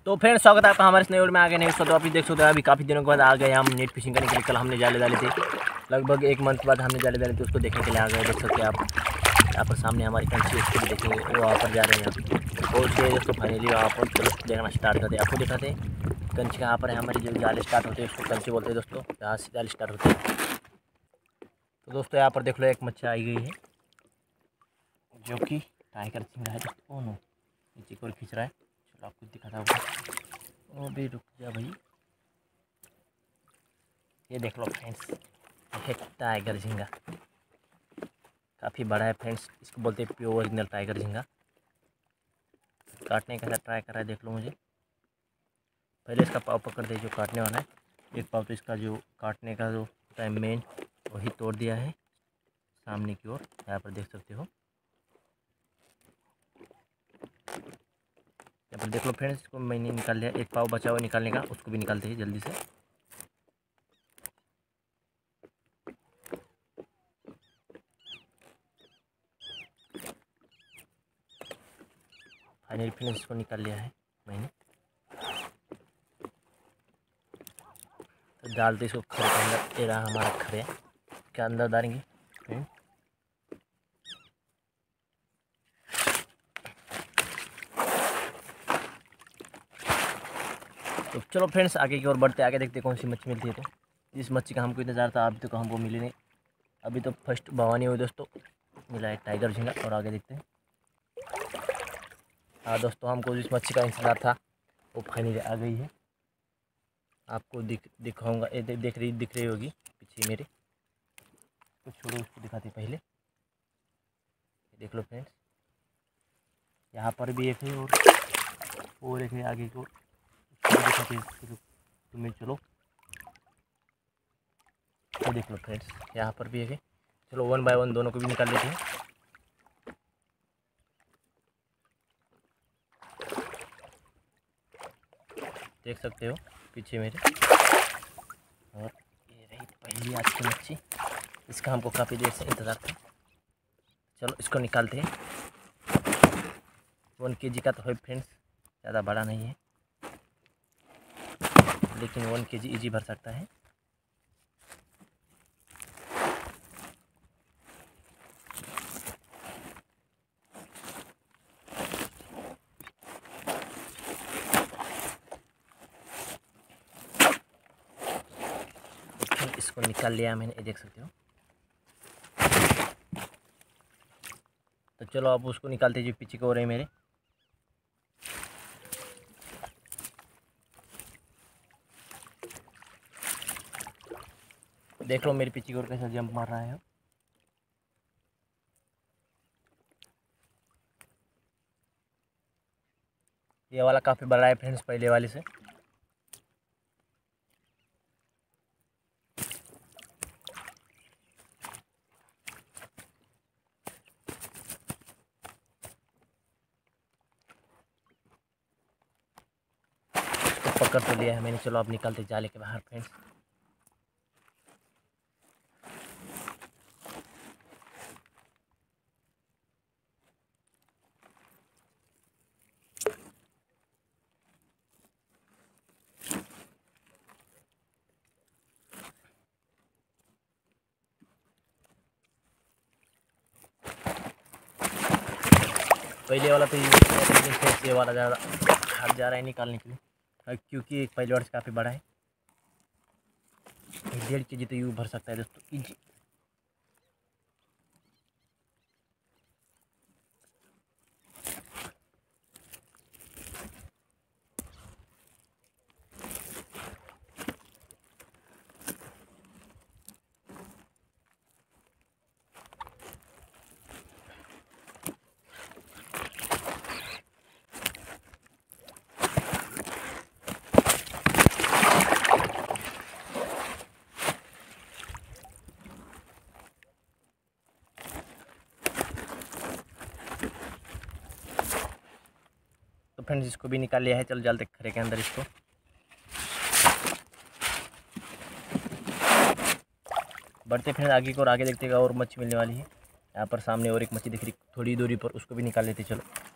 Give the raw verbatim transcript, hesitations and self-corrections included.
तो फ्रेंड्स स्वागत है आपका हमारे इस नए वीडियो में। आ गए नहीं तो आप देख सकते हो, अभी काफ़ी दिनों के बाद आ गए हम नेट फिशिंग करने के लिए। कल हमने जाले डाले थे, लगभग एक मंथ बाद हमने जाले डाले थे, उसको देखने के लिए आ गए। देख सकते हैं आप यहाँ पर सामने हमारी कंट्री, उसको भी देखेंगे, वो वहाँ पर जा रहे हैं यहाँ और फिर दोस्तों फाइनली वहाँ पर देखना स्टार्ट करते। आपको दिखाते हैं कंच कहाँ पर है। हमारी जो जाले स्टार्ट होते हैं उसको कंच बोलते हैं दोस्तों, यहाँ से जाले स्टार्ट होते हैं। तो दोस्तों यहाँ पर देख लो एक मच्छी आई गई है जो कि टाइगर झींगा है दोस्तों। ओ नो, नीचे को खींच रहा है। चलो आपको दिखाता हूँ। ओ भी रुक जा भाई, ये देख लो फ्रेंड्स, ये टाइगर झींगा काफ़ी बड़ा है फ्रेंड्स। इसको बोलते हैं प्योर ओरिजिनल टाइगर झींगा। काटने का ट्राई कर रहा है, देख लो मुझे। पहले इसका पाव पकड़ दे जो काटने वाला है। एक पाव तो इसका जो काटने का जो टाइम मेन वही तोड़ दिया है सामने की ओर, यहाँ पर देख सकते हो। यहाँ पर देख लो फ्रेंड्स, इसको मैंने निकाल लिया। एक पाव बचा हुआ निकालने का, उसको भी निकालते हैं जल्दी से। फाइनली फ्रेंड्स इसको निकाल लिया है मैंने। तो डालते इसको खरे के अंदर। ये रहा हमारा खरे के अंदर डालेंगे फ्रेंड। तो चलो फ्रेंड्स आगे की ओर बढ़ते, आगे देखते कौन सी मच्छी मिलती है। तो इस मच्छी का हमको इंतज़ार था, अभी तक तो हमको मिली नहीं। अभी तो फर्स्ट भवानी हुई दोस्तों, मिला है टाइगर झींगा। और आगे देखते हैं। हाँ दोस्तों, हमको जिस मच्छी का इंतज़ार था वो फाइनली आ गई है। आपको दिख दिखाऊंगा, ये दे, देख रही दिख रही होगी पीछे मेरे। तो छोड़ो, उसको दिखाते पहले। देख लो फ्रेंड्स, यहाँ पर भी एक है और और एक है आगे को दिखाते। तुम्हें चलो, ये देख लो फ्रेंड्स, यहाँ पर भी एक है। चलो वन बाय वन दोनों को भी निकाल लेते हैं। देख सकते हो पीछे मेरे। और ये रही पहली आज की मच्छी, इसका हमको काफ़ी देर से इंतज़ार था। चलो इसको निकालते हैं। वन के जी का तो है फ्रेंड्स, ज़्यादा बड़ा नहीं है, लेकिन वन के जी ईजी भर सकता है। इसको निकाल लिया मैंने, ये देख सकते हो। तो चलो आप उसको निकालते जो पीछे को हो रहे हैं मेरे। देख लो मेरे पीछे की ओर कैसा जंप मार रहा है। ये वाला काफ़ी बड़ा है फ्रेंड्स पहले वाले से। पकड़ तो लिया है मैंने। चलो अब निकलते जाले के बाहर फ्रेंड्स। पहले वाला तो ये वाला ज़्यादा हाथ जा रहा है निकालने के लिए, क्योंकि एक पहले वाला से काफ़ी बड़ा है। डेढ़ के जी तो यूँ भर सकता है दोस्तों इजी। तो फ्रेंड्स इसको भी निकाल लिया है। चलो जालते खरे के अंदर इसको। बढ़ते फ्रेंड्स आगे को, और आगे देखते और मच्छी मिलने वाली है। यहाँ पर सामने और एक मच्छी दिख रही थोड़ी दूरी पर, उसको भी निकाल लेते चलो।